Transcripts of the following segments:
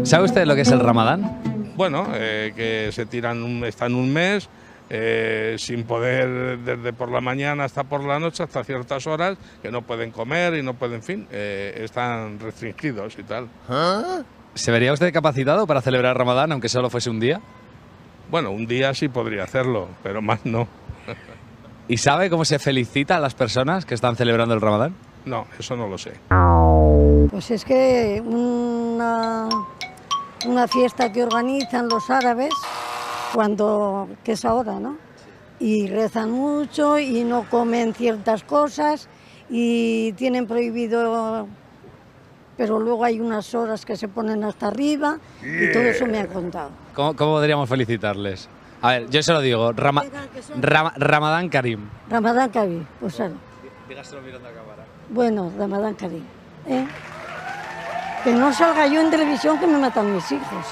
¿Sabe usted lo que es el Ramadán? Bueno, que están un mes sin poder, desde por la mañana hasta por la noche, hasta ciertas horas, que no pueden comer y no pueden, en fin, están restringidos y tal. ¿Se vería usted capacitado para celebrar Ramadán, aunque solo fuese un día? Bueno, un día sí podría hacerlo, pero más no. ¿Y sabe cómo se felicita a las personas que están celebrando el Ramadán? No, eso no lo sé. Pues es que una fiesta que organizan los árabes, que es ahora, ¿no? Y rezan mucho y no comen ciertas cosas y tienen prohibido, pero luego hay unas horas que se ponen hasta arriba y todo eso me ha contado. ¿Cómo podríamos felicitarles? A ver, yo se lo digo, Ramadán Karim. Ramadán Karim, pues claro. Dígaselo mirando a cámara. Bueno, Ramadán Karim, ¿eh? Que no salga yo en televisión que me matan mis hijos,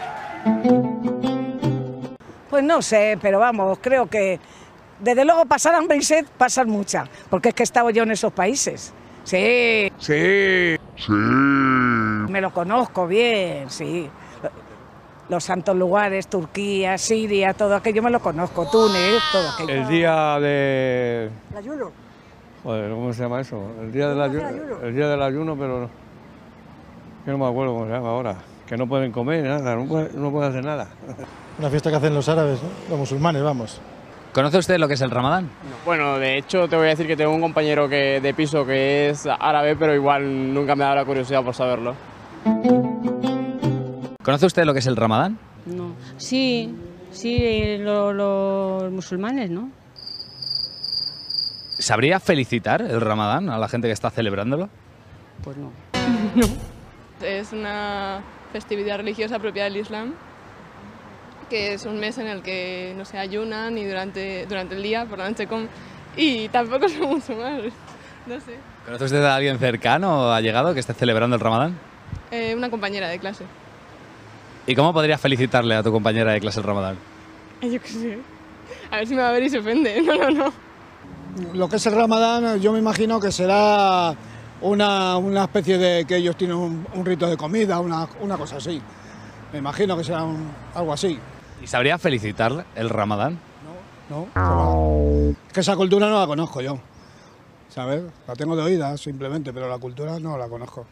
¿eh? Pues no sé, pero vamos, creo que desde luego pasar hambre y sed, pasan mucha, porque es que he estado yo en esos países. Sí. Sí. Me lo conozco bien, sí. Los santos lugares, Turquía, Siria, todo aquello me lo conozco, Túnez, todo aquello. El día de... ¿El ayuno? Joder, ¿cómo se llama eso? El día del ayuno, pero que no me acuerdo cómo se llama ahora. Que no pueden comer nada, no pueden hacer nada. Una fiesta que hacen los árabes, ¿no? Los musulmanes, vamos. ¿Conoce usted lo que es el Ramadán? Bueno, de hecho te voy a decir que tengo un compañero de piso que es árabe, pero igual nunca me ha dado la curiosidad por saberlo. ¿Conoce usted lo que es el Ramadán? No. Sí, los musulmanes, ¿no? ¿Sabría felicitar el Ramadán a la gente que está celebrándolo? Pues no. No. Es una festividad religiosa propia del Islam, que es un mes en el que no se ayunan y durante el día, por la noche comen, y tampoco son musulmanes, no sé. ¿Conoce usted a alguien cercano o allegado que esté celebrando el Ramadán? Una compañera de clase. ¿Y cómo podrías felicitarle a tu compañera de clase el Ramadán? Yo qué sé. A ver si me va a ver y se ofende. No. Lo que es el Ramadán, yo me imagino que será una especie de que ellos tienen un rito de comida, una cosa así. Me imagino que será algo así. ¿Y sabría felicitar el Ramadán? No. Que esa cultura no la conozco yo, ¿sabes? La tengo de oídas simplemente, pero la cultura no la conozco.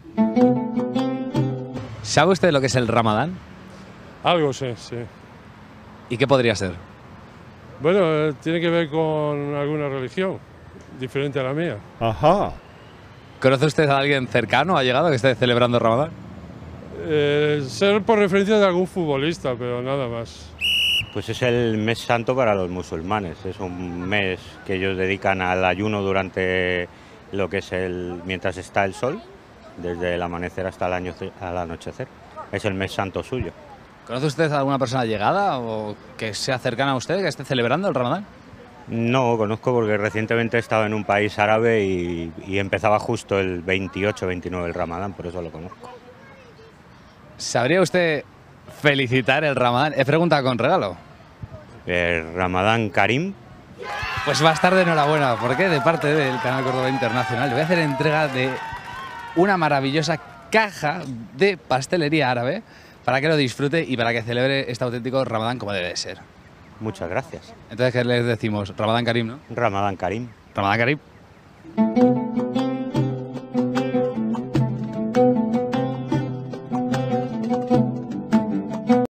¿Sabe usted lo que es el Ramadán? Algo sé, sí. ¿Y qué podría ser? Bueno, tiene que ver con alguna religión diferente a la mía. Ajá. ¿Conoce usted a alguien cercano o allegado que esté celebrando el Ramadán? Ser por referencia de algún futbolista, pero nada más. Pues es el mes santo para los musulmanes. Es un mes que ellos dedican al ayuno durante lo que es mientras está el sol, desde el amanecer hasta al anochecer. Es el mes santo suyo. ¿Conoce usted a alguna persona allegada o que sea cercana a usted que esté celebrando el Ramadán? No, conozco porque recientemente he estado en un país árabe y empezaba justo el 28-29 el Ramadán, por eso lo conozco. ¿Sabría usted felicitar el Ramadán? Es pregunta con regalo. El Ramadán Karim. Pues va a estar de enhorabuena, porque de parte del Canal Córdoba Internacional le voy a hacer entrega de una maravillosa caja de pastelería árabe para que lo disfrute y para que celebre este auténtico Ramadán como debe de ser. Muchas gracias. Entonces, ¿qué les decimos? Ramadán Karim, ¿no? Ramadán Karim. Ramadán Karim.